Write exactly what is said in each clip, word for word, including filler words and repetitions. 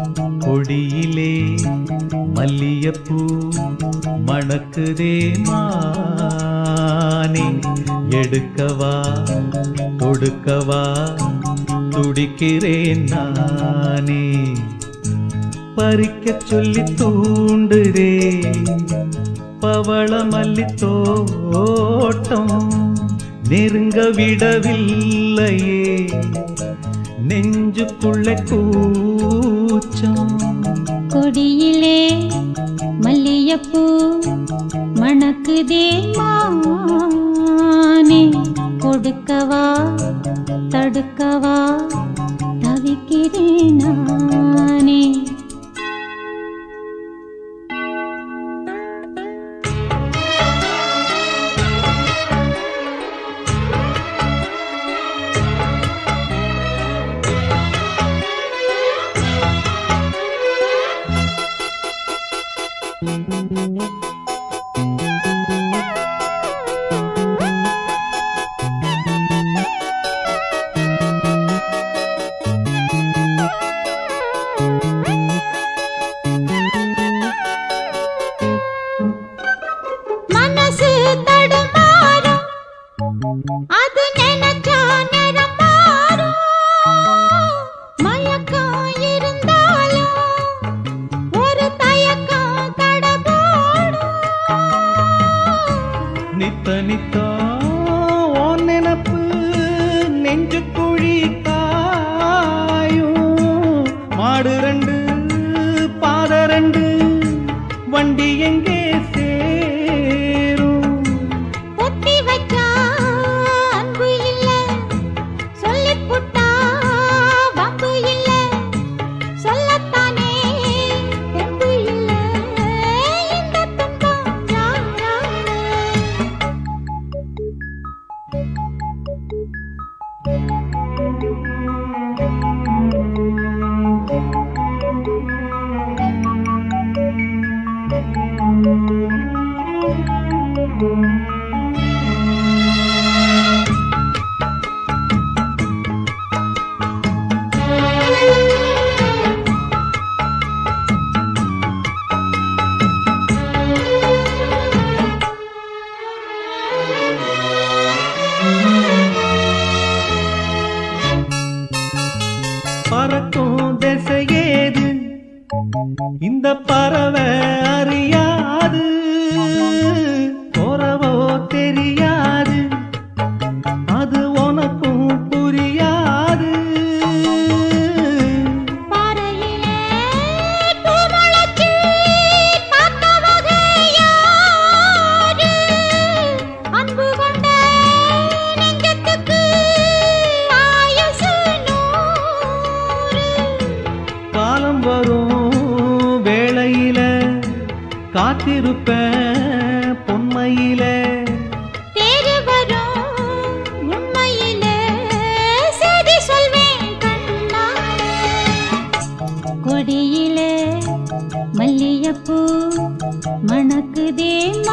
கொடியிலே மல்லியப்பூ மணக்குதே மானே எடுக்கவா கொடுக்கவா துடிக்கிறேன் நானே பறிக்க சொல்லி தூண்டுதே பவள மல்லி தோட்டம் நெருங்க விடவில்லையே நெஞ்சுக்குள்ள கூச்சம் கொடியிலே மல்லியப்பூ மணக்குதே மானே கொடுக்கவா தடுக்கவா தவிக்கிறேன் நானே பறக்கும் திசையேது இந்த பறவை அறியாது போறவோ தெரியாது அது உனக்கும் புரியாது காலம் வரும் வேளையில காத்திருப்பேன் பொன்மையில தேடி வரும் உண்மையில செய்தி சொல்வேன் கண்ணாலே கொடியிலே மல்லியப்பூ மணக்குதே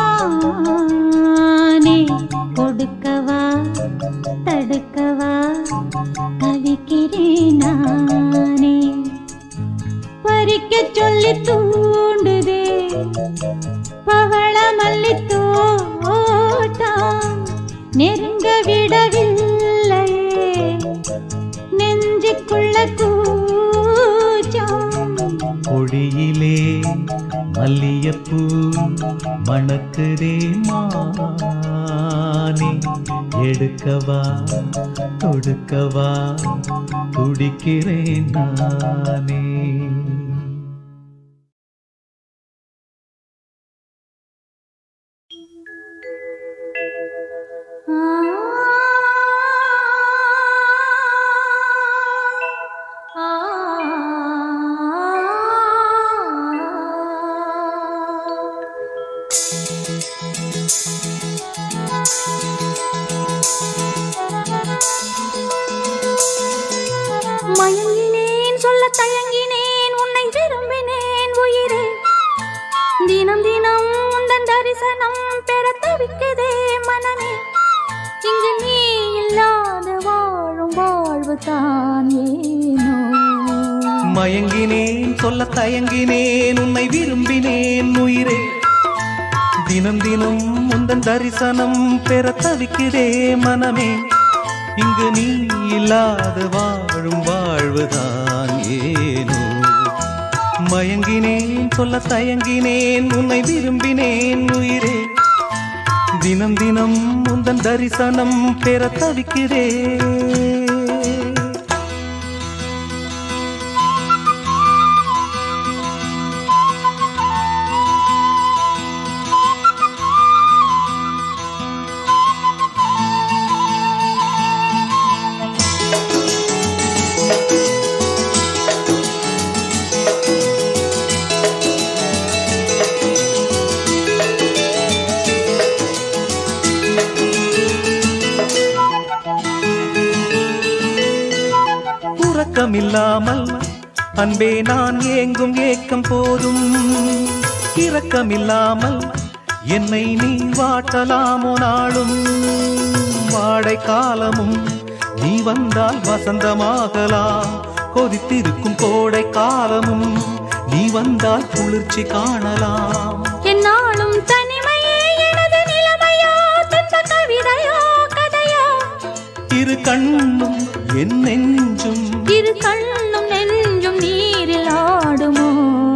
மானே கொடுக்கவா தடுக்கவா தவிக்கிறேன் நானே பறிக்க சொல்லி தூண்டுதே பவள மல்லி தோட்டம் நெருங்க விடவில்லையே நெஞ்சுக்குள்ள கூச்சம் கொடியிலே மல்லியப்பூ மணக்குதே மானே எடுக்கவா கொடுக்கவா துடிக்கிறேன் நானே மயங்கினேன் சொல்ல தயங்கினேன் உன்னை விரும்பினேன் உயிரே தினம் தினம் உந்தன் தரிசனம் பெற தவிக்குதே மனமே இங்கு நீ இல்லாத வாழும் வாழ்வு தான் ஏனோ மயங்கினேன் சொல்ல தயங்கினேன் உன்னை விரும்பினேன் உயிரே. தினம் தினம் உந்தன் தரிசனம் பெற தவிக்கிறே மனமே. இங்கு நீ இல்லாத வாழும் வாழ்வுதான் ஏனோ. மயங்கினேன் சொல்ல தயங்கினேன் உன்னை விரும்பினேன் உயிரே. தினம் தினம் உந்தன் தரிசனம் பெற தவிக்கிறே. இரக்கமில்லாமல் அன்பே நான் ஏங்கும் ஏக்கம் போதும். இரக்கமில்லாமல் என்னை நீ வாட்டலாமோ நாளும். வாடை காலமும் நீ வந்தால் வசந்தமாகலாம். கொதித்திருக்கும் கோடை காலமும் நீ வந்தால் குளிர்ச்சி காணலாம். என்னாலும் தனிமையே எனது நிலைமையோ, துன்ப கவிதையோ கதையோ. இரு கண்ணும் என் நெஞ்சும் இரு கண்ணும் நெஞ்சும் நீரில் ஆடுமோ.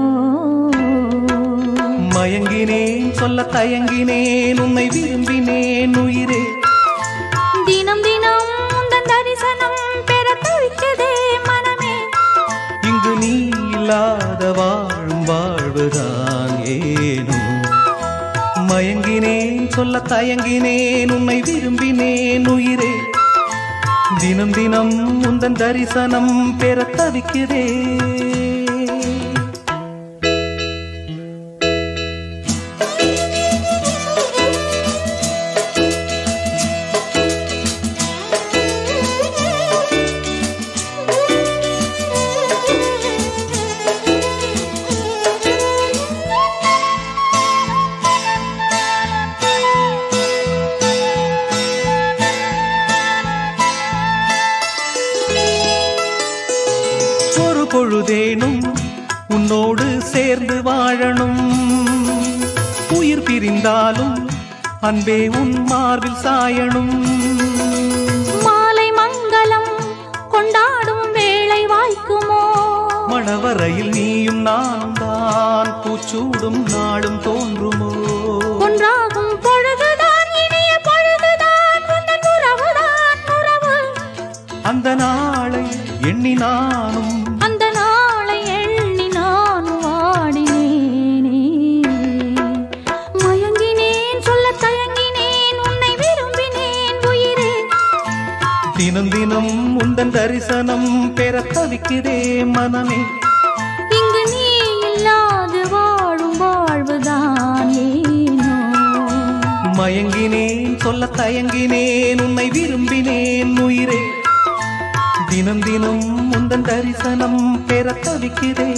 மயங்கினேன் சொல்ல தயங்கினேன் உன்னை விரும்பினேன் உயிரே. தினம் தினம் உந்தன் தரிசனம் பெற தவிக்கிறதே மனமே. இங்கு நீ இல்லாத வாழும் வாழ்வுதான் ஏனோ. மயங்கினேன் சொல்ல தயங்கினேன் உன்னை விரும்பினேன் உயிரே. தினம் தினம் உந்தன் தரிசனம் பெற தவிக்கிறே. பொழுதேனும் உன்னோடு சேர்ந்து வாழணும். உயிர் பிரிந்தாலும் அன்பே உன் மார்பில் சாயணும். மாலை மங்களம் கொண்டாடும் வேளை வாய்க்குமோ. மணவரையில் நீயும் நான் தான் பூச்சூடும் நாடும் தோன்றுமோ. ஒன்றாகும் பொழுதுதான் இனிய பொழுதுதான் உந்தன் உறவுதான் உறவு. அந்த நாளை எண்ணி நானும் அந்த நாளை எண்ணி நானும் வாடினேனே. மயங்கினேன் சொல்ல தயங்கினேன் உன்னை விரும்பினேன் உயிரே. தினம் தினம் உந்தன் தரிசனம் பெற தவிக்கிறே மனமே. இங்கு நீ இல்லாது வாழும் வாழ்வுதான் ஏனோ. மயங்கினேன் சொல்ல தயங்கினேன் உன்னை விரும்பினேன் உயிரே. தினம் தினம் உந்தன் தரிசனம் பெற தவிக்கிறே.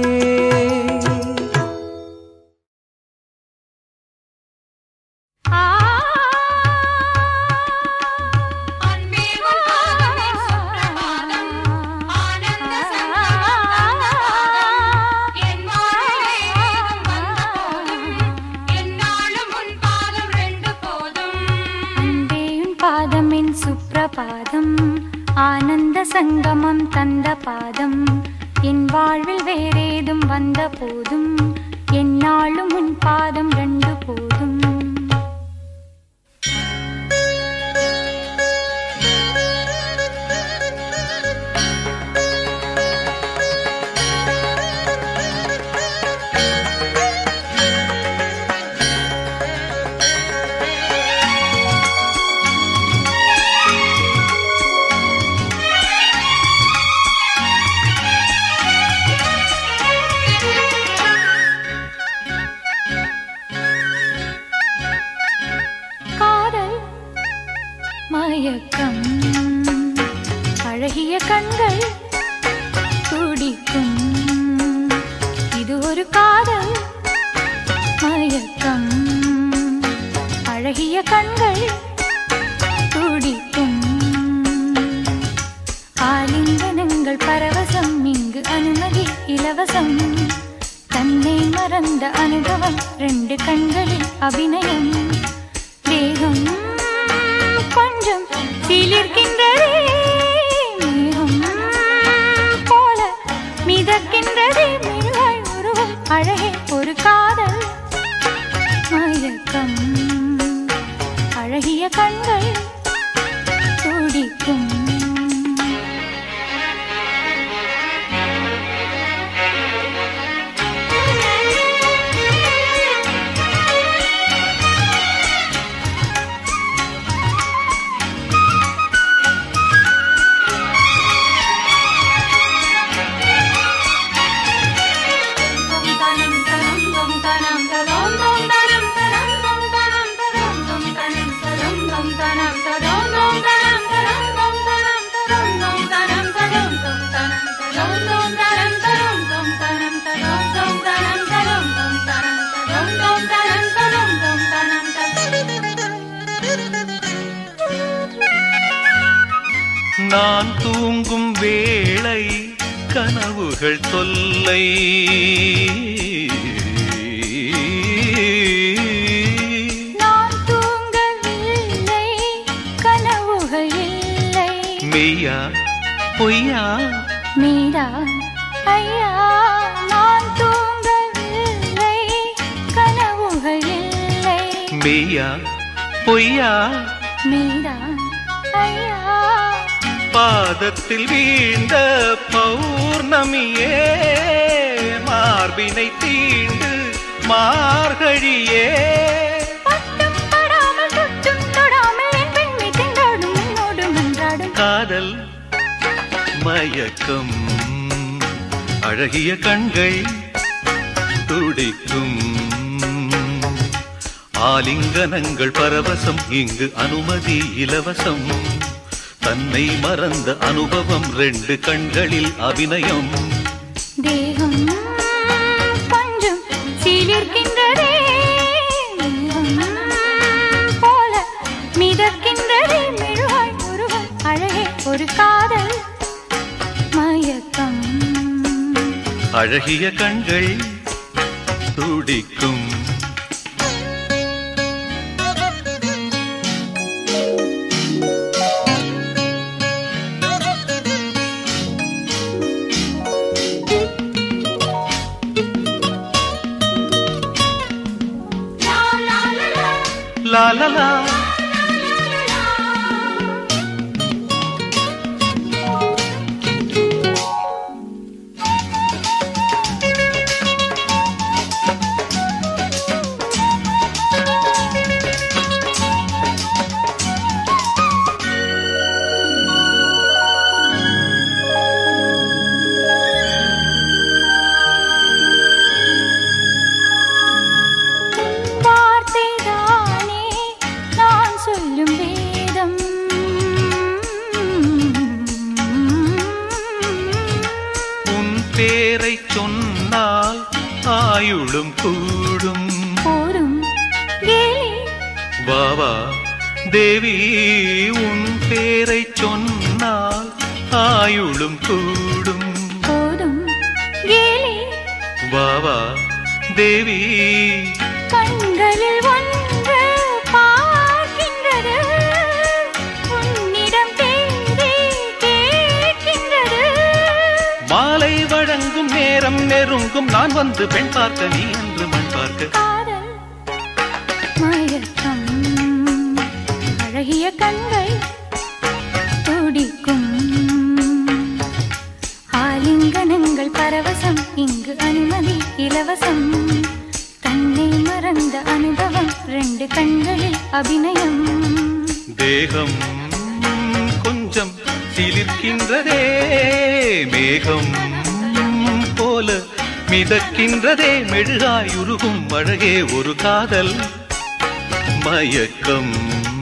சுப்ரபாதம் ஆனந்த சங்கமம் தந்த பாதம். என் வாழ்வில் வேறேதும் வந்த போதும் என்னாலும் உன் பாதம் ரெண்டு போதும். இலவசம் தன்னை மறந்த அனுபவம் ரெண்டு கண்களில் அபிநயம் தேகம் கொஞ்சம் சிலிர்க்கின்றதே மேகம் போல மிதக்கின்றதே மிருகாய் உருவம் அழகே ஒரு காதல் மயக்கம் அழகிய கண்கள் துடிக்கும் நான் தூங்கும் வேளை கனவுகள் தொல்லை நான் தூங்கவில்லை கனவுகள் இல்லை மெய்யா பொய்யா மீரா ஐயா நான் தூங்கவில்லை கனவுகள் இல்லை மெய்யா பொய்யா மீரா ஐயா பாதத்தில் வீழ்ந்த பௌர்ணமியே மார்பினை தீண்டு மார்கழியே பட்டும் படாமல் தொட்டும் தொடாமல் என் பெண்மை திண்டாடும் என்னோடு மன்றாடும் காதல் மயக்கம் அழகிய கண்கள் துடிக்கும் ஆலிங்கனங்கள் பரவசம் இங்கு அனுமதி இலவசம் தன்னை மறந்த அனுபவம் ரெண்டு கண்களில் அபிநயம் தேகம் கொஞ்சம் சிலிர்க்கின்றதே போல மிதக்கின்றதே மிருகாய் உருவம் அழகே ஒரு காதல் மயக்கம் அழகிய கண்கள் துடிக்கும் La la la பேரை சொன்னால் ஆயுளும் கூடும் போரும் கேலி வாவா தேவி உன் பேரை சொன்னால் ஆயுளும் கூடும் போரும் கேலி வாவா தேவி கண்களில் ஒன்று பார்க்கின்றது உன்னிடம் தேடி கேட்கின்றது மாலை வழங்கும் நேரம் நெருங்கும் நான் வந்து பெண் பார்க்க நீ என்று மண் பார்க்க காதல் மயக்கம் அழகிய கண்கள் துடிக்கும் ஆலிங்கனங்கள் பரவசம் இங்கு அனுமதி இலவசம் தன்னை மறந்த அனுபவம் ரெண்டு கண்களில் அபிநயம் தேகம் கொஞ்சம் சிலிர்க்கின்றதே மேகம் போல மிதக்கின்றதே மெழுகாய் உருகும் அழகே ஒரு காதல் மயக்கம்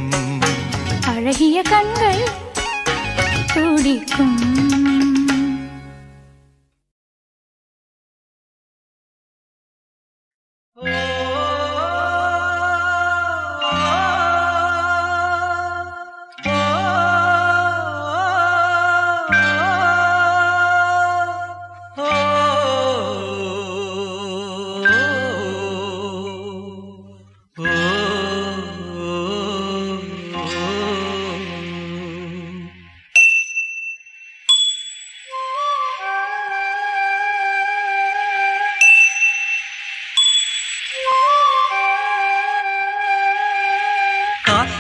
அழகிய கண்கள் துடிக்கும் Oh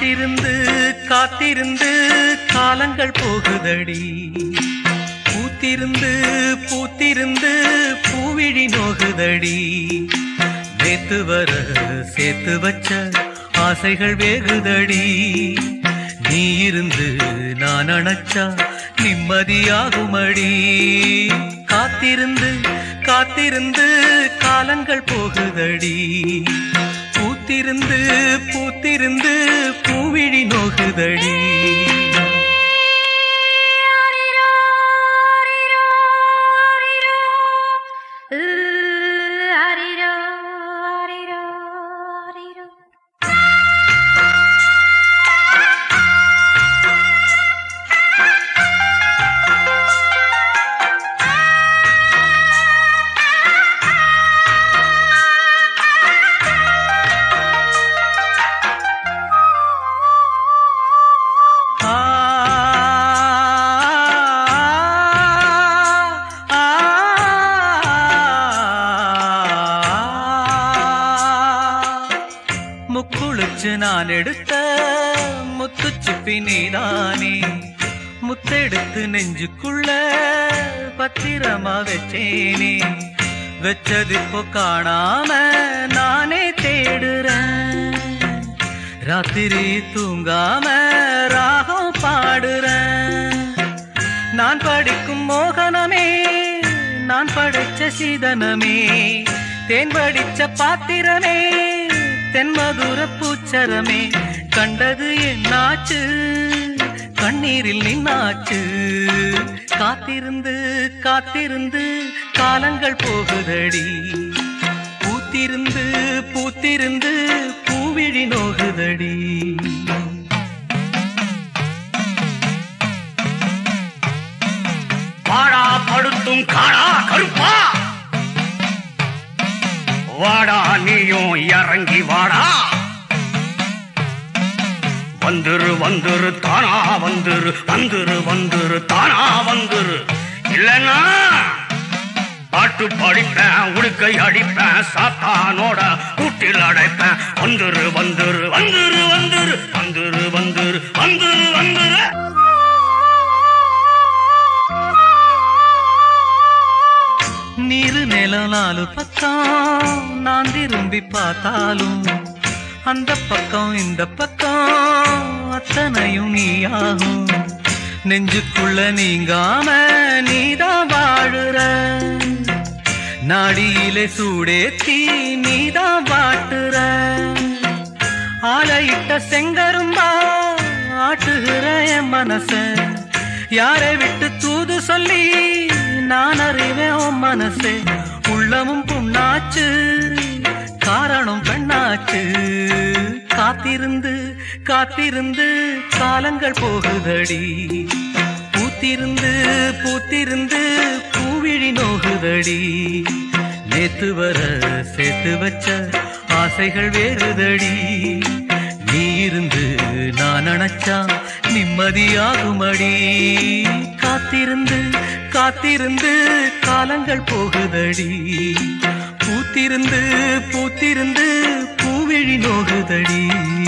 காத்திருந்து காத்திருந்து காலங்கள் போகுதடி பூத்திருந்து பூத்திருந்து பூவிழி நோகுதடி நேத்து வர சேர்த்து வச்ச ஆசைகள் வேகுதடி நீ இருந்து நான் அணைச்சா நிம்மதியாகுமடி காத்திருந்து காத்திருந்து காலங்கள் போகுதடி பூத்திருந்து பூத்திருந்து பூவிழி நோகுதடி நான் எடுத்த முத்து சிப்பி நீதானே முத்தெடுத்து நெஞ்சுக்குள்ள பத்திரமா வச்சேனே வச்சதிப்போ காணாம நானே தேடுறேன் ராத்திரி தூங்காம ராகம் பாடுறேன் நான் படிக்கும் மோகனமே நான் படைச்ச சீதனமே தேன் படிச்ச பாத்திரமே தென்மதுர பூச்சரமே கண்டது என்னாச்சு கண்ணீரில் நின்னாச்சு காத்திருந்து காத்திருந்து காலங்கள் போகுதடி பூத்திருந்து பூத்திருந்து பூவிழி நோகுதடி வாடா படுத்தும் காடா கருப்பா வாடா நீயும் இறங்கி வாடா வந்துரு வந்துரு தானா வந்துரு வந்துரு வந்துரு தானா வந்துரு இல்லன்னா பாட்டு படிப்பேன் உடுக்கை அடிப்பேன் சாத்தானோட கூட்டில் அடைப்பேன் வந்துரு வந்துரு வந்துரு வந்துரு வந்துரு வந்துரு வந்துரு வந்துரு நீரு நிலம் நாலு பக்கம் நான் திரும்பி பார்த்தாலும் அந்த பக்கம் இந்த பக்கம் அத்தனையும் நீயாகும் நெஞ்சுக்குள்ள நீங்காம நீதான் வாழுற நாடியிலே சூடேத்தி நீதான் வாட்டுற ஆலையிட்ட செங்கரும்பா ஆட்டுகிற என் மனச யாரை விட்டு தூது சொல்லி நான் அறிவேன் உன் மனசே உள்ளமும் புண்ணாச்சு காரணம் பெண்ணாச்சு காத்திருந்து காத்திருந்து காலங்கள் போகுதடி பூத்திருந்து பூத்திருந்து பூவிழி நோகுதடி நேத்து வர சேர்த்து வச்ச ஆசைகள் வேறுதடி நீ இருந்து நான் அணைச்சா நிம்மதியாகுமடி காத்திருந்து காத்திருந்து காலங்கள் போகுதடி பூத்திருந்து பூத்திருந்து பூவிழி நோகுதடி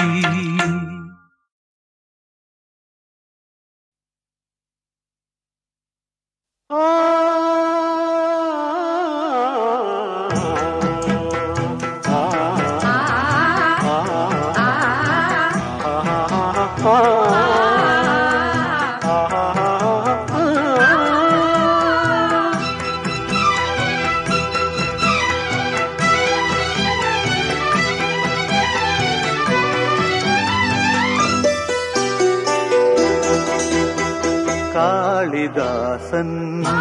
காளிதாசன்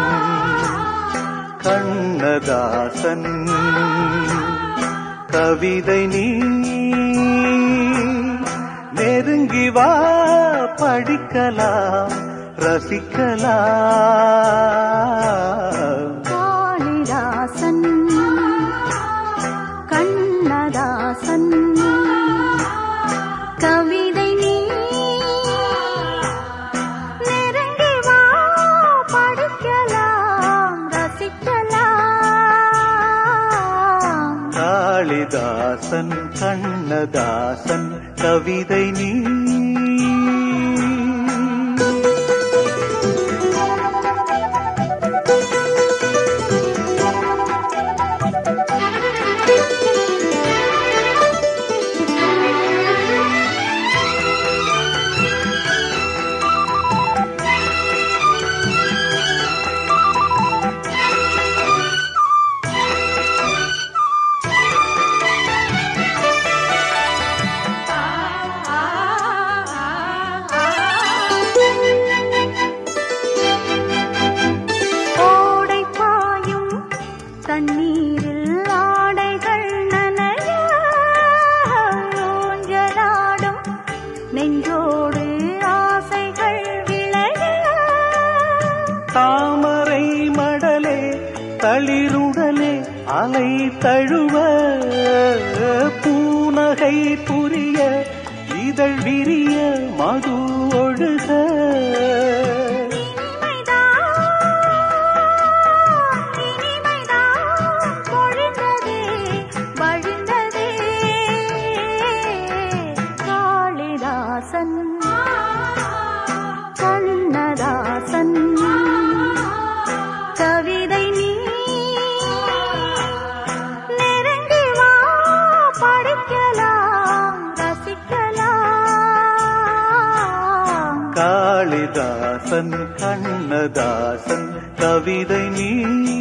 கண்ணதாசன் கவிதை நீ நெருங்கி வா படிக்கலாம் ரசிக்கலாம் காளிதாசன் கண்ணதாசன் கவிதை நீ நெருங்கி வா படிக்கலாம் ரசிக்கலாம் காளிதாசன் கண்ணதாசன் கவிதை நீ கதிருடலே அலை தழுவ பூனகை புரிய இதழ் விரிய மது ஒழுக கண்ணதாசன் கவிதை நீ நெருங்கி வா படிக்கலாம் ரசிக்கலாம். காளிதாசன் கண்ணதாசன் கவிதை நீ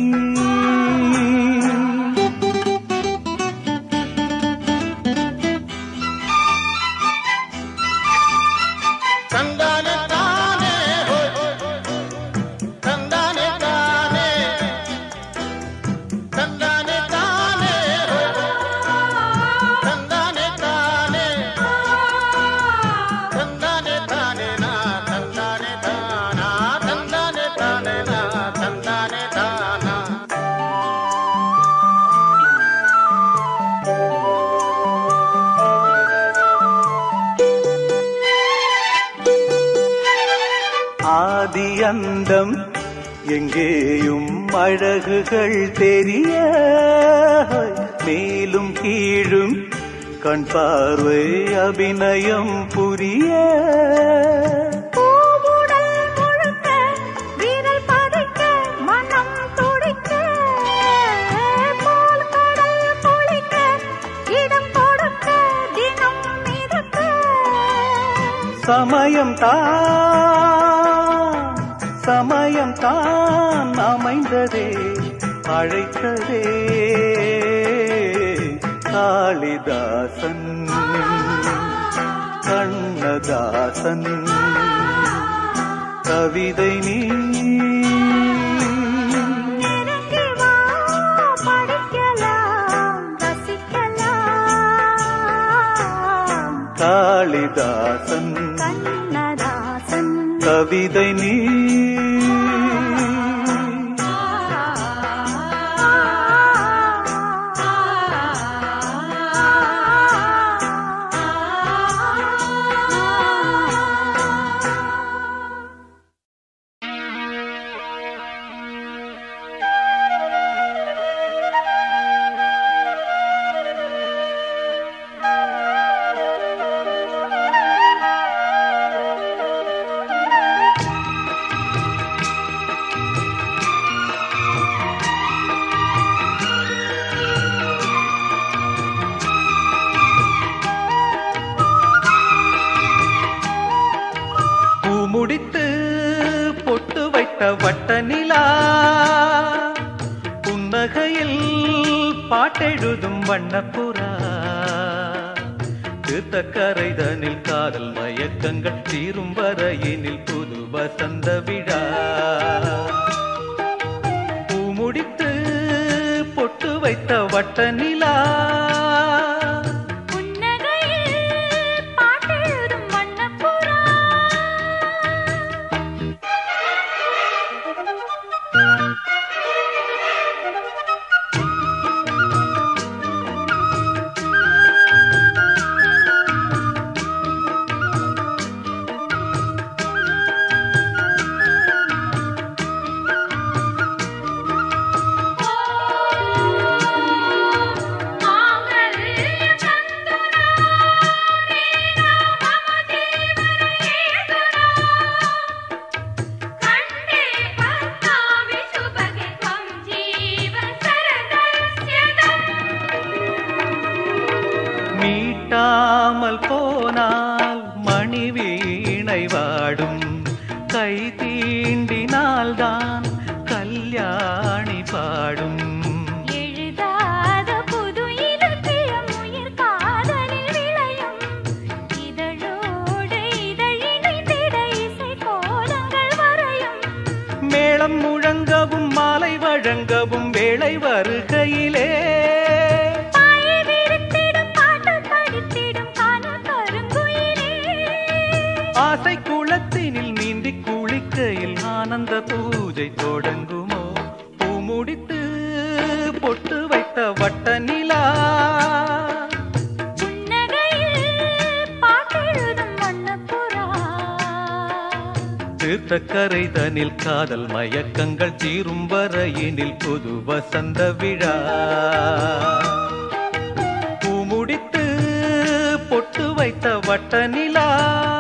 ஆதியந்தம் எங்கேயும் அழகுகள் தெரிய மேலும் கீழும் கண் பார்வை அபிநயம் புரிய சமயம் தான் சமயம் தான் அமைந்ததே அழைத்ததே காளிதாசன் கண்ணதாசன் கவிதை நீ காளிதாசன் கண்ணதாசன் கவிதை நீ முடித்து பொட்டு வைத்த வட்ட நிலா புன்னகையில் பாட்டெழுதும் வண்ணப்புறா தீர்த்தக்கரைதனில் காதல் மயக்கங்கள் தீரும் வரையினில் புது வசந்த விழா பூ முடித்து பொட்டு வைத்த வட்ட நிலா மீட்டாமல் போனால் மணி வீணை வாடும் கை தீண்டினால்தான் கல்யாணி பாடும் எழுதாத புது இலக்கியம் உயிர் காதலில் விளையும் இதழோடு இதழிணைந்திட இசை கோலங்கள் வரையும் மேளம் முழங்கவும் மாலை வழங்கவும் வேளை வருகையிலே ஆசை குளத்தினில் நீந்தி குளிக்க பொட்டு வைத்த வட்ட நிலா தீர்த்தக்கரைதனில் காதல் மயக்கங்கள் தீரும் வரையினில் புது வசந்த விழா பூமுடித்து பொட்டு வைத்த வட்ட நிலா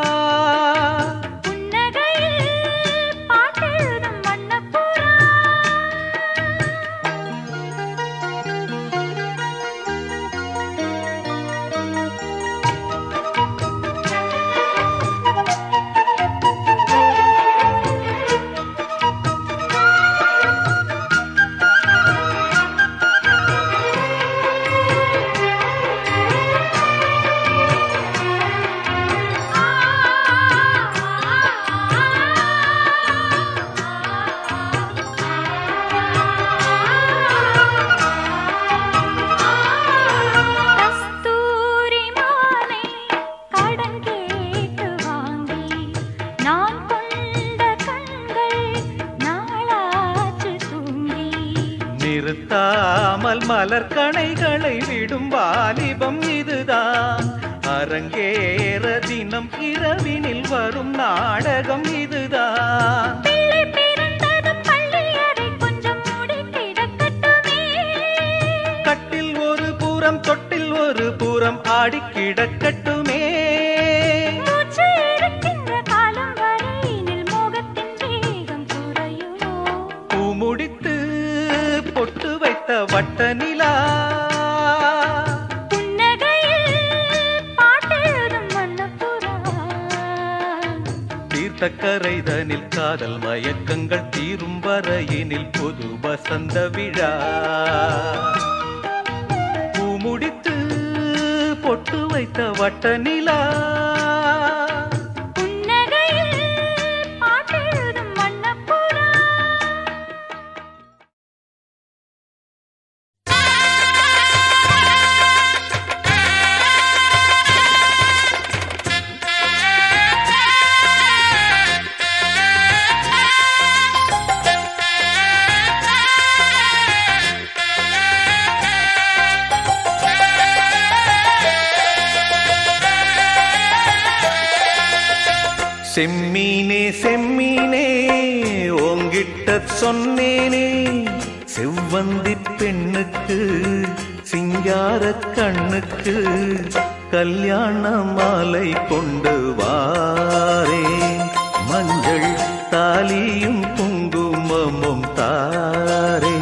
நிறுத்தாமல் மலர் கணைகளை விடும் வாலிபம் இதுதான் அரங்கேற தினம் இரவினில் வரும் நாடகம் இதுதான் கட்டில் ஒரு புறம் தொட்டில் ஒரு புறம் ஆடி கிடக்கட்டுமே பூமுடித்து பொட்டு வைத்த வட்ட நிலா தீர்த்தக்கரைதனில் காதல் மயக்கங்கள் தீரும் வரையினில் பொது வசந்த விழா பூமுடித்து பொட்டு வைத்த வட்ட நிலா செம்மீனே செம்மீனே ஓங்கிட்ட சொன்னேனே செவ்வந்தி பெண்ணுக்கு சிங்கார கண்ணுக்கு கல்யாண மாலை கொண்டு வாரேன் மஞ்சள் தாலியும் குங்குமமும் தாரேன்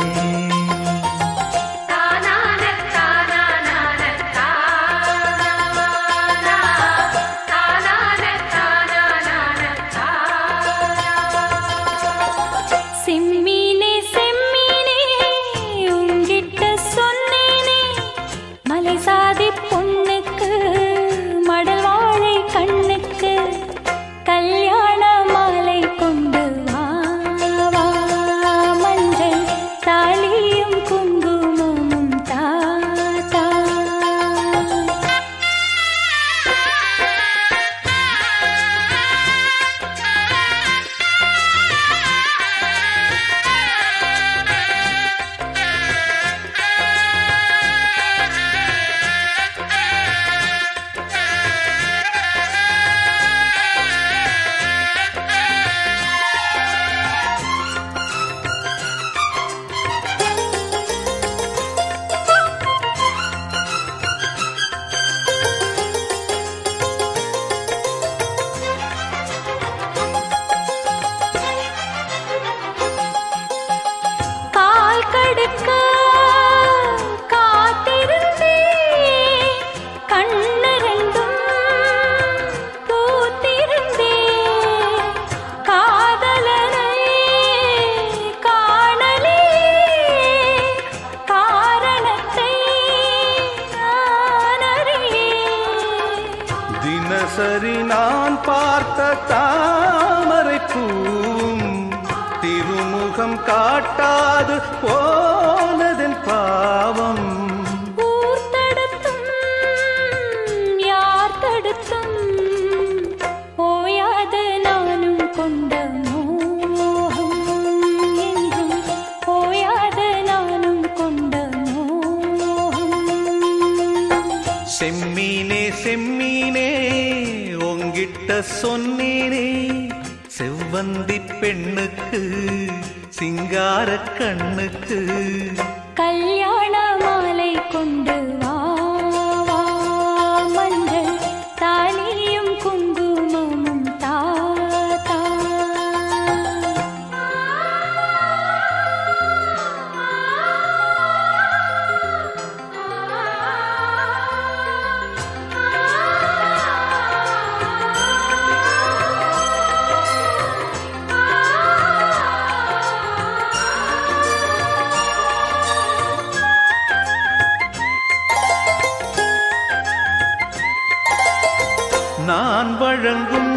சரி நான் பார்த்த தாமரை பூம் திருமுகம் காட்டாது போனதன் பாவம் யார் தடுத்தும் போயாது நானும் கொண்ட மோகம் என்றும் போயாது நானும் கொண்ட செம்மீனே செம்மீனே உங்கிட்ட சொன்னேனே செவ்வந்தி பெண்ணுக்கு சிங்கார கண்ணுக்கு கல்யாண மாலை கொண்டு வா வா, மஞ்சள் தாலியும் குங்குமமும் தா தா. நான் வழங்கும்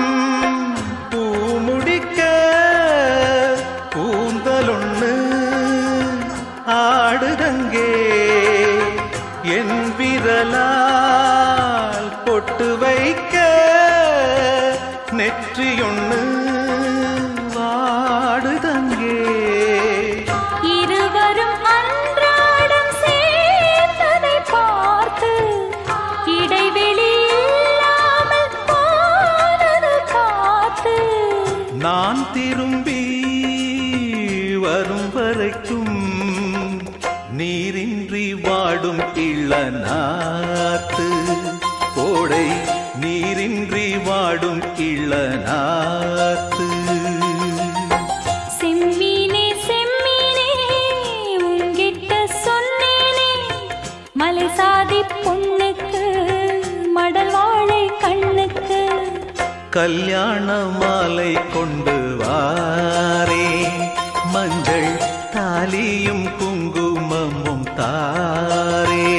பூமுடிக்க கூந்தலொண்ணு ஆடுதங்கே என் விரலால் பொட்டு வைக்க நெற்றியொண்ணு வாடுதங்கே இருவரும் அன்றாடம் சேர்ந்ததை பார்த்து இடைவெளி இல்லாமல் போனது காத்து. நான் திரும்பி வரும் வரைக்கும் நீரின்றி வாடும் இளநாத்து கோடை நீரின்றி வாடும் இளநாத்து. செம்மீனே செம்மீனே உங்கிட்ட சொன்னேனே மலை சாதி பொண்ணுக்கு மடல் வாழை கண்ணுக்கு கல்யாண மாலை கொண்டு வாரே மஞ்சள் தாலியும் குங்குமமும் தாரே.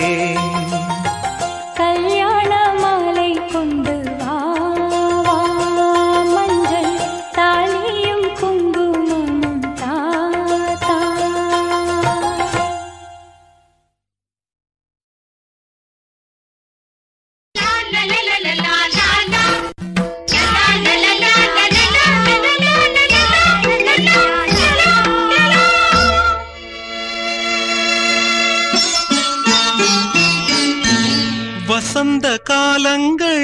கல்யாண மாலை கொண்டு வா வா, மஞ்சள் தாலியும் குங்குமமும் தா தா. வசந்த காலங்கள்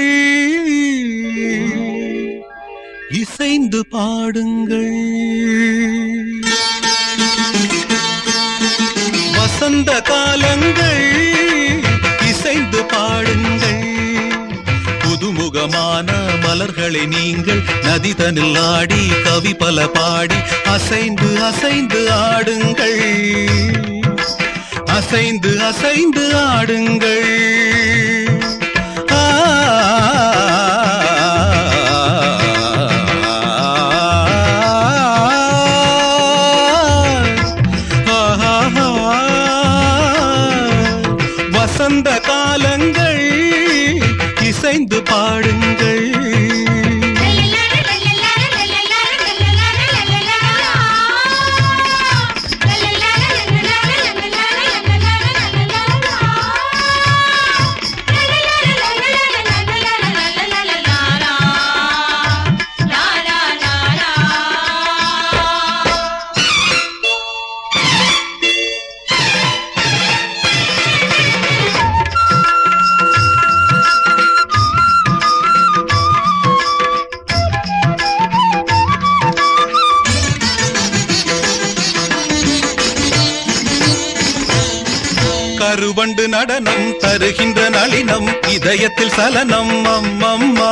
இசைந்து பாடுங்கள். வசந்த காலங்கள் இசைந்து பாடுங்கள். புதுமுகமான மலர்களை நீங்கள் நதிதனில் ஆடி கவி பல பாடி அசைந்து அசைந்து ஆடுங்கள். அசைந்து அசைந்து ஆடுங்கள். வசந்த காலங்கள் இசைந்து பாடுங்கள். கருவண்டு நடனம் தருகின்ற நளினம் இதயத்தில் சலனம் அம்மம்மா.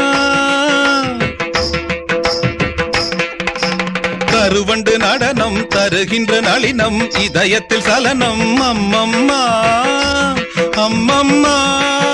கருவண்டு நடனம் தருகின்ற நளினம் இதயத்தில் சலனம் அம்மம்மா அம்மம்மா.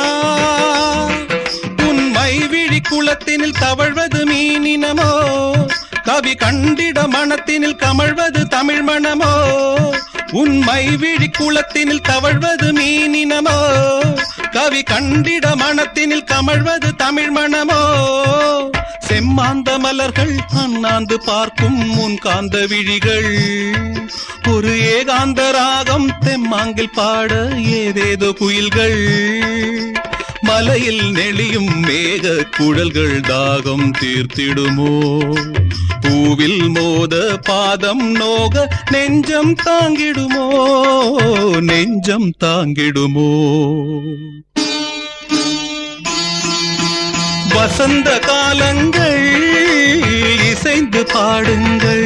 உன்மை விழி குளத்தினில் தவழ்வது மீனினமோ கவி கண்டிட மனத்தினில் கமழ்வது தமிழ் மணமோ. உன்மை விழி குளத்தினில் தவழ்வது மீனினமோ கவி கண்டிட மனத்தினில் கமழ்வது தமிழ் மணமோ. செம்மாந்த மலர்கள் அண்ணாந்து பார்க்கும் முன் காந்த விழிகள் ஒரு ஏகாந்த ராகம் தெம்மாங்கில் பாட ஏதேதோ குயில்கள். மலையில் நெளியும் மேக குழல்கள் தாகம் தீர்த்திடுமோ. பூவில் மோத பாதம் நோக நெஞ்சம் தாங்கிடுமோ நெஞ்சம் தாங்கிடுமோ. வசந்த காலங்கள் இசைந்து பாடுங்கள்.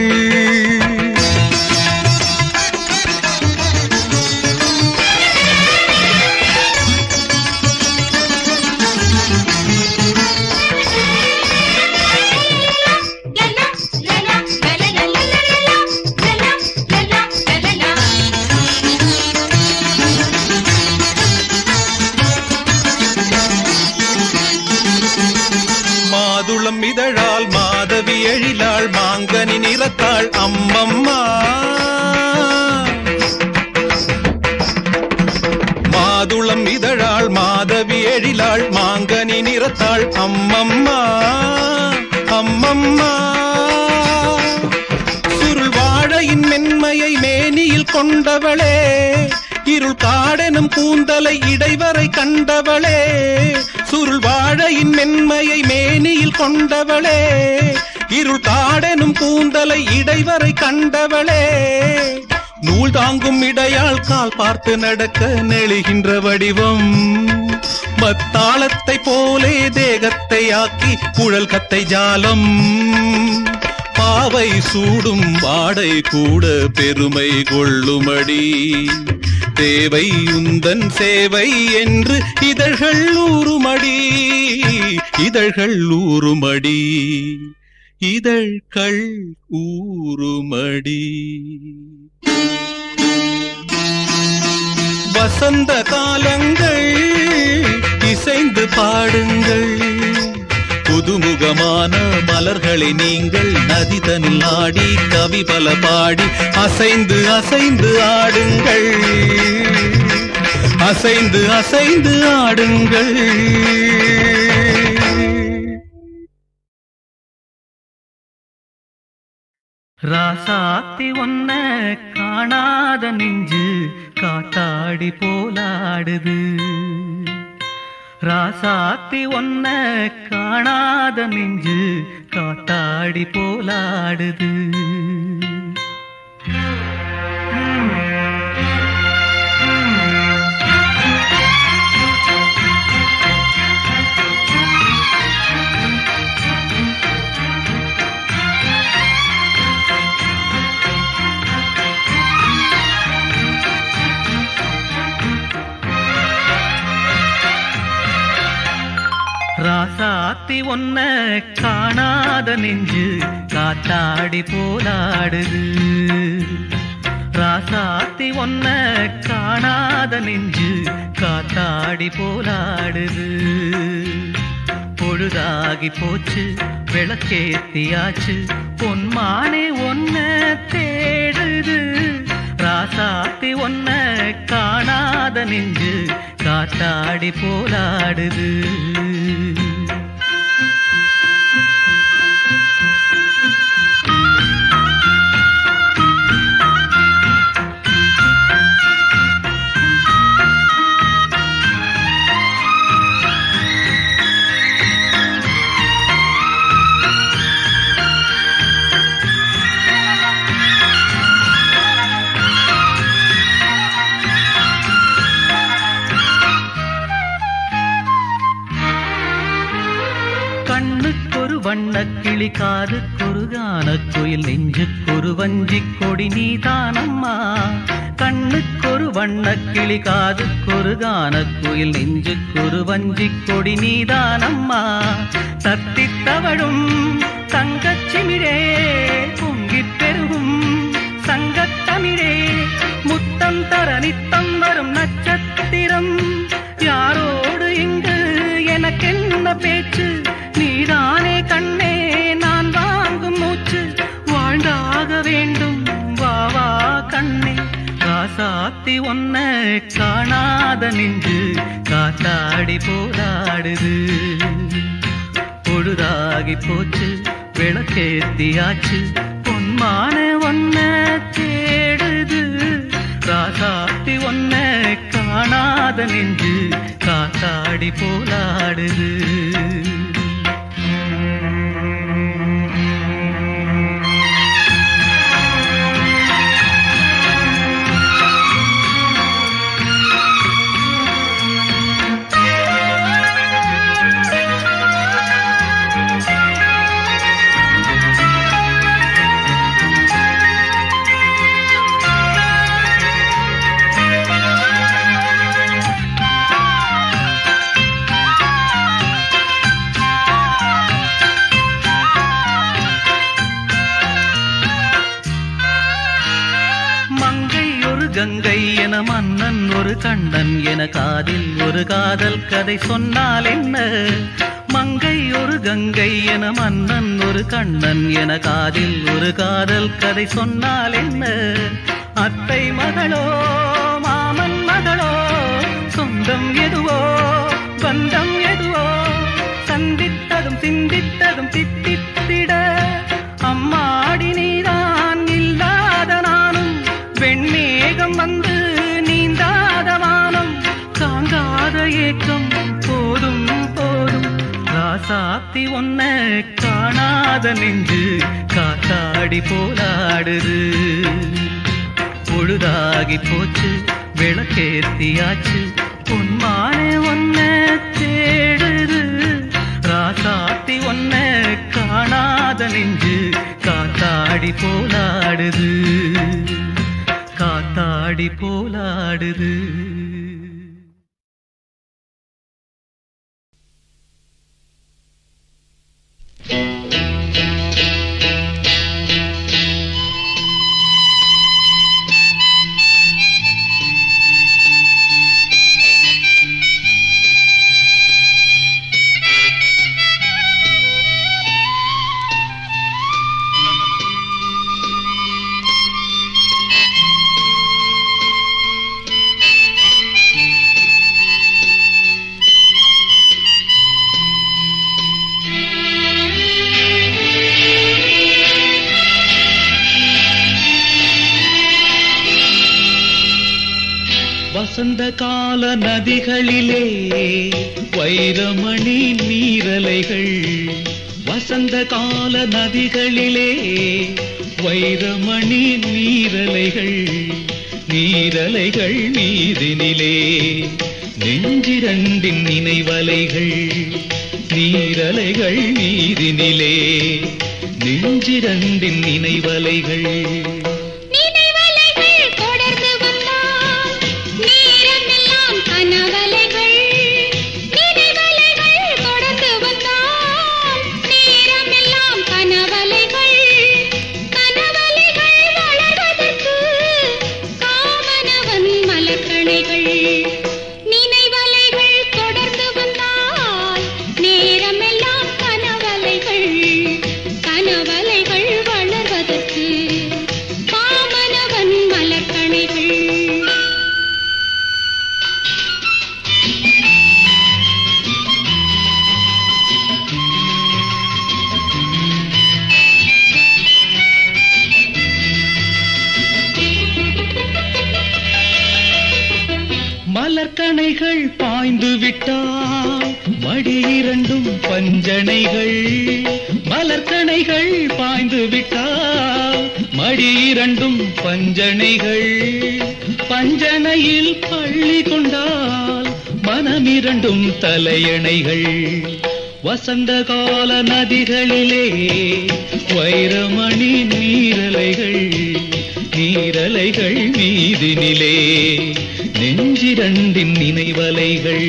மாதுளம் இதழால் மாதவி எழிலாள் மாங்கனி நிறத்தாள் அம்மம்மா. மாதுளம் இதழாள் மாதவி எழிலாள் மாங்கனி நிறத்தாள் அம்மம்மா அம்மம்மா. சுருள் வாழையின் மென்மையை மேனியில் கொண்டவளே, இருள் காடெனும் கூந்தலை இடைவரை கண்டவளே. சுருள் வாழையின் மென்மையை மேனியில் கொண்டவளே, இருள் காடெனும் கூந்தலை இடைவரை கண்டவளே. நூல் தாங்கும் இடையால் கால் பார்த்து நடக்க நெளிகின்ற வடிவம், மத்தாளத்தை போலே தேகத்தை ஆக்கி குழல் கத்தை ஜாலம். பாவை சூடும் வாடை கூட பெருமை கொள்ளுமடி, தேவை உந்தன் சேவை என்று இதழ்கள் ஊறுமடி, இதழ்கள் ஊறுமடி, இதழ்கள் ஊறுமடி. வசந்த காலங்கள் இசைந்து பாடுங்கள். புதுமுகமான மலர்களை நீங்கள் நதிதனில் ஆடி கவி பல பாடி அசைந்து அசைந்து ஆடுங்கள், அசைந்து அசைந்து ஆடுங்கள். ராசாத்தி ஒன்ன காணாத நெஞ்சு காத்தாடி போலாடுது. ராசாத்தி ஒன்ன காணாத நெஞ்சு காத்தாடி போலாடுது. ராசாத்தி ஒன்ன காணாத நெஞ்சு காத்தாடி போலாடுது. ராசாத்தி ஒன்ன காணாத நெஞ்சு காத்தாடி போலாடுது. பொழுதாகி போச்சு விளக்கேத்தியாச்சு பொன்மானே ஒன்ன தேடுது. ராசாத்தி ஒன்ன காணாத நெஞ்சு காத்தாடி போலாடுது. கண்ணுக்கொரு வண்ணக்கிளி காதுக்கொரு கானக்குயில் நெஞ்சுக்கொரு வஞ்சிக் கொடி நீதானம்மா. கண்ணுக்கொரு வண்ணக்கிளி காதுக்கொரு கானக்குயில் நெஞ்சுக்கொரு வஞ்சிக் கொடி நீதானம்மா. தத்தித் தவழும் தங்கச்சிமிழே பொங்கிப் பெருகும் சங்கத்தமிழே, முத்தம் தர நித்தம் வரும் நட்சத்திரம். யாரோடு இங்கு எனக்கென்ன பேச்சு, நீதானே கண்ணே நான் வாங்கும் மூச்சு. வாழ்ந்தாக வேண்டும் வா வா கண்ணே. ராசாத்தி ஒன்ன காணாத நெஞ்சு காத்தாடி போராடுது. பொழுதாகி போச்சு விளக்கேத்தியாச்சு பொன்மான ஒன்ன தேடுது. ராசாத்தி ஒன்ன காணாத நெஞ்சு காத்தாடி போராடுது. ஒரு கண்ணன் என காதில் ஒரு காதல் கதை சொன்னால் என்ன? மங்கை ஒரு கங்கை என மன்னன் ஒரு கண்ணன் என காதில் ஒரு காதல் கதை சொன்னால் என்ன? அத்தை மகளோ மாமன் மகளோ சொந்தம் எதுவோ பந்தம் எதுவோ சந்தித்ததும் சிந்தித்ததும் தித்தித்திட அம்மாடி நீதான் இல்லாத நானும் வெண்மேகம் வந்து நீந்தாத வானம் தாங்காத ஏக்கம் போதும் போதும் ராசாத்தி ஒன்ன காணாத நெஞ்சு காத்தாடி போலாடுது. பொழுதாகி போச்சு விளக்கேத்தியாச்சு பொன்மானே ஒன்ன தேடுது. ராசாத்தி ஒன்ன காணாத நெஞ்சு காத்தாடி போலாடுது காத்தாடி போலாடுது. வசந்த கால நதிகளிலே வைரமணி நீரலைகள். வசந்த கால நதிகளிலே வைரமணி நீரலைகள். நீரலைகள் மீதினிலே நெஞ்சிரண்டின் நினைவலைகள். நீரலைகள் மீதினிலே நெஞ்சிரண்டின் நினைவலைகள். மலர்கணைகள் பாய்ந்து விட்டால் மடி இரண்டும் பஞ்சனைகள். மலர்கணைகள் பாய்ந்து விட்டால் மடி இரண்டும் பஞ்சனைகள். பஞ்சனையில் பள்ளி கொண்டால் மனமிரண்டும் தலையணைகள். வசந்த கால நதிகளிலே வைரமணி நீரலைகள். நீரலைகள் மீதினிலே நெஞ்சிரண்டின் நினைவலைகள்.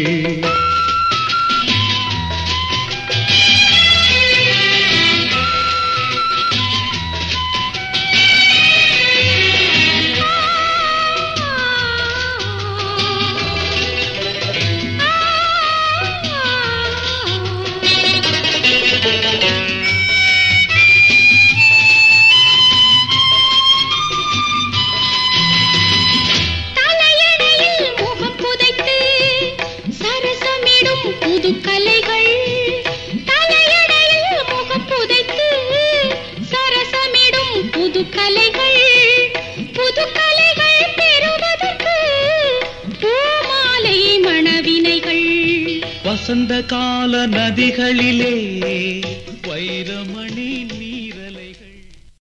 வசந்த கால நதிகளிலே வைரமணி நீரலைகள்.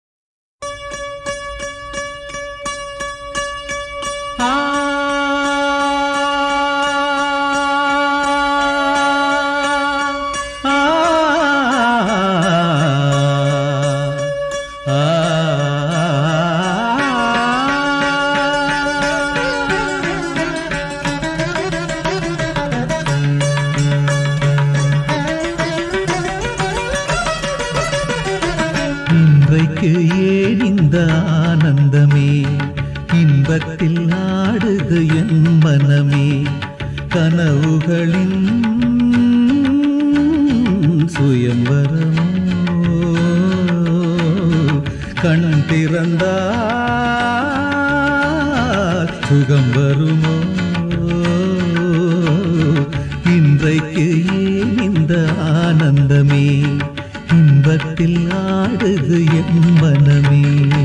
ஆ மனமே கனவுகளின் சுயம்பரமோ கண் திறந்தால் சுகம் வருமோ இன்றைக்கு ஏன் இந்த ஆனந்தமே இன்பத்தில் ஆடுது என் மனமே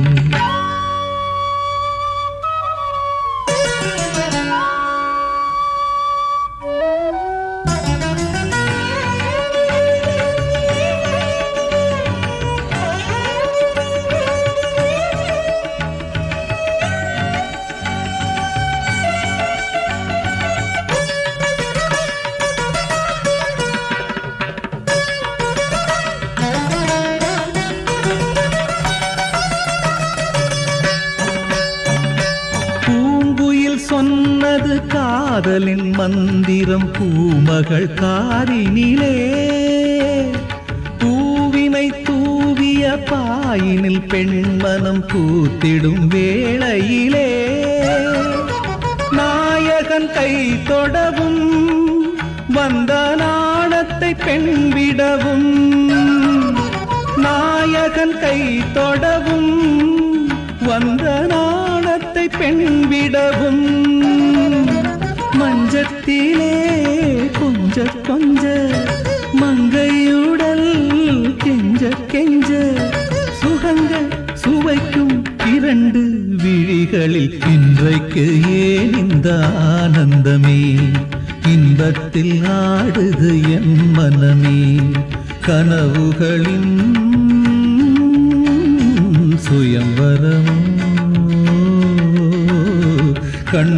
சொன்னது காதலின் மந்திரம் பூமகள் காரினிலே பூவினை தூவிய பாயினில் பெண்மனம் பூத்திடும் வேளையிலே நாயகன் கை தொடவும் வந்த நாணத்தை பெண்விடவும் நாயகன் கை தொடவும் வந்த நாணத்தை பெண்விடவும் மஞ்சத்திலே கொஞ்ச கொஞ்ச மங்கையுடல் கெஞ்ச கெஞ்ச சுகங்கள் சுவைக்கும் இரண்டு விழிகளில் இன்றைக்கு ஏன் இந்த ஆனந்தமே இன்பத்தில் ஆடுது என் மனமே கனவுகளின் சுயம்பரமோ கண்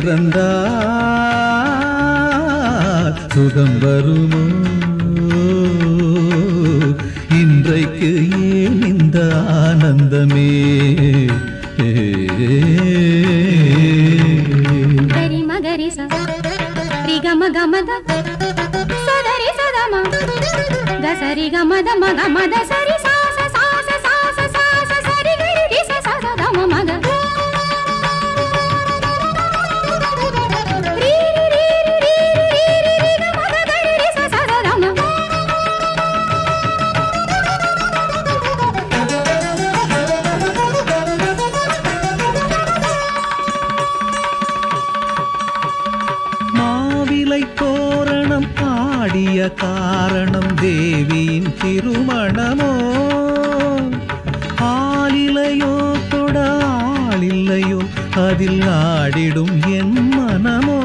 திறந்தால் சுகம் வருமோ இன்றைக்கு ஏன் இந்த ஆனந்தமே கரி மகரி சரி கம கமத சதரி சதம கசரி கமத மக மத சரி சாச சாச சாச சாச சரி கரி ச சதம மக தோரணம் ஆடிய காரணம் தேவியின் திருமணமோ ஆளிலையோ தொட ஆளில்லையோ அதில் ஆடிடும் என் மனமோ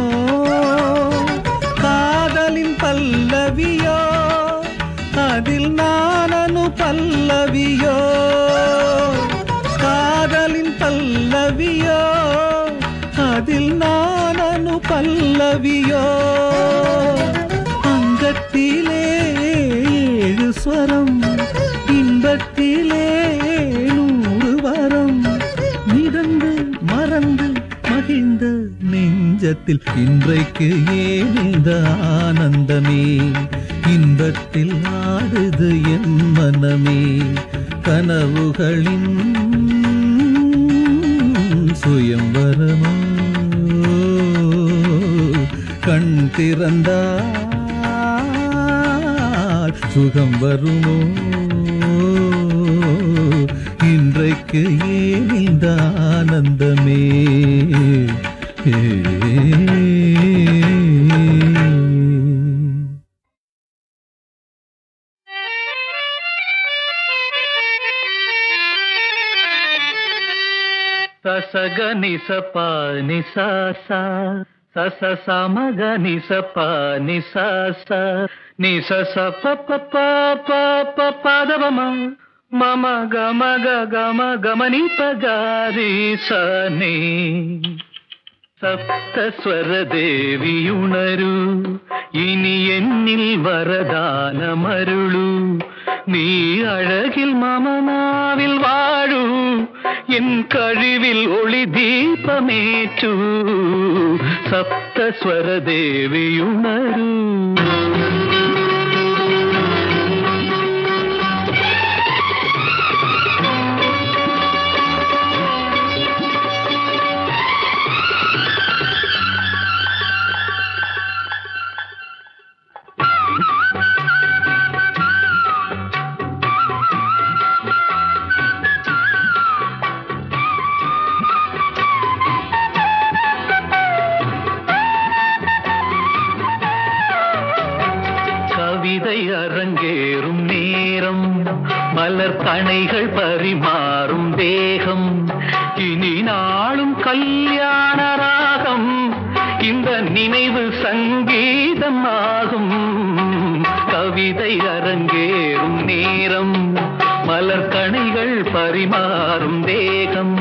காதலின் பல்லவியோ அதில் நானனு பல்லவியோ காதலின் பல்லவியோ அதில் நானனு பல்லவியோ அங்கத்திலே ஏழு ஸ்வரம் இன்பத்திலே நூறு வரம் மிதந்து மறந்து மகிழ்ந்த நெஞ்சத்தில் இன்றைக்கு ஏன் இந்த ஆனந்தமே இன்பத்தில் ஆடுது என் மனமே கனவுகளின் சுயம்பரமோ கண் திறந்தால் சுகம் வருமோ இன்றைக்கு ஏன் இந்த ஆனந்தமே சசக நிசப நிசச சச சமக நிசப நிசச நிசச பப்ப பப்ப பதவம மம கம கம கமனி பகாரி சனே സപ്തസ്വര ദേവിയുണരൂ ഇനി എന്നിൽ വരദാനമരുളൂ നീ അഴകിൽ മമനാവിൽ വാഴൂ എൻ കഴിവിൽ ഒളി ദീപമേറ്റൂ സപ്തസ്വര ദേവിയുണരൂ அரங்கேறும் நேரம் மலர் கணைகள் பரிமாறும் தேகம் இனி நாளும் கல்யாண ராகம் இந்த நினைவு சங்கீதம் ஆகும் கவிதை அரங்கேறும் நேரம் மலர் கணைகள் பரிமாறும் தேகம்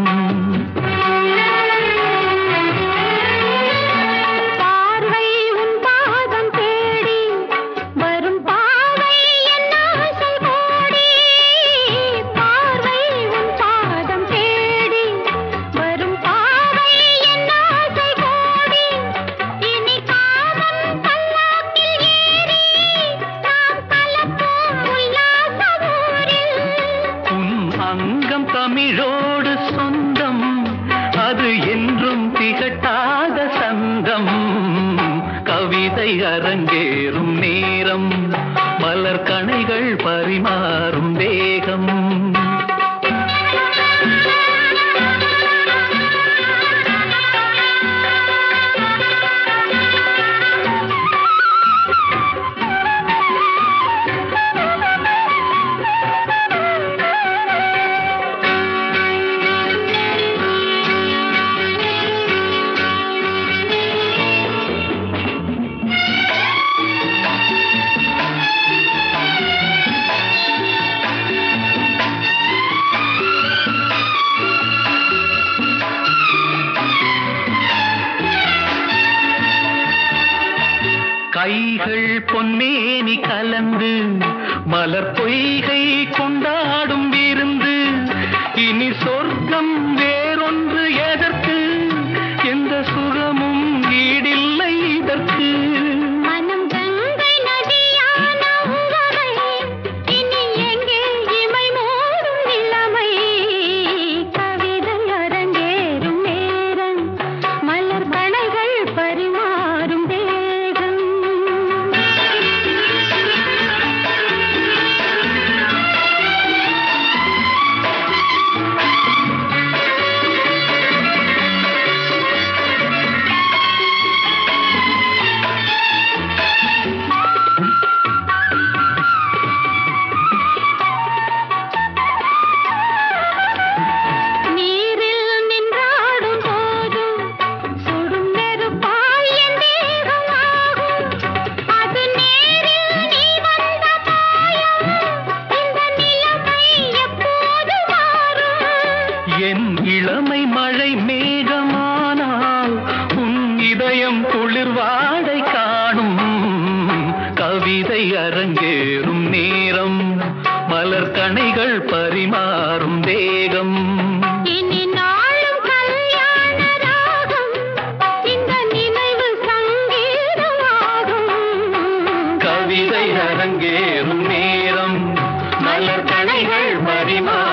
தமிழோடு சொந்தம் அது என்றும் திகட்டாத சந்தம் கவிதை அரங்கேறும் நேரம் மலர் கணைகள் பரிமாறும் தேகம் கைகள் பொன்னேனி கலந்து மலர் பொய்கை கொண்டாடும் விருந்து இனி சொர்க்கம் வேறொன்று எதற்கு எந்த சுகமும் ஈடில்லை இதற்கு மனம் கங்கை நதியான உறவை இனி எங்கே இமை மூடும் நிலைமை கவிதை அரங்கேறும் நேரம் மலர் கணைகள் பரிமாறும் என் இளமை மழை மேகமானால் உன் இதயம் குளிர்வாடை காணும் கவிதை அரங்கேறும் நேரம் மலர் கணைகள் பரிமாறும் தேகம் இனி நாளும் கல்யாண ராகம் இந்த நினைவு சங்கீதமாகும் கவிதை அரங்கேறும் நேரம் மலர் கணைகள் பரிமாறும்